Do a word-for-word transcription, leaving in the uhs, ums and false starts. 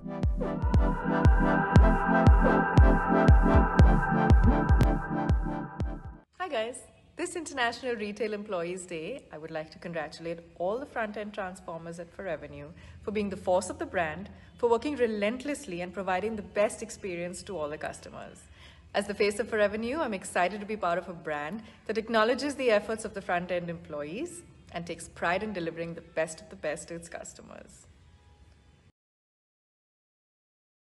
Hi guys! This International Retail Employees Day, I would like to congratulate all the front-end transformers at Forevenue for being the force of the brand, for working relentlessly and providing the best experience to all the customers. As the face of Forevenue, I'm excited to be part of a brand that acknowledges the efforts of the front-end employees and takes pride in delivering the best of the best to its customers.